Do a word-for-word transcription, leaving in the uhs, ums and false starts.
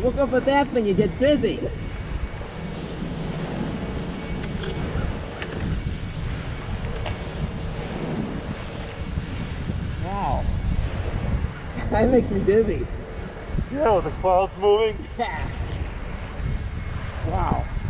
look up at that thing, you get dizzy. Wow. That makes me dizzy. Yeah, with the clouds moving. Yeah. Wow.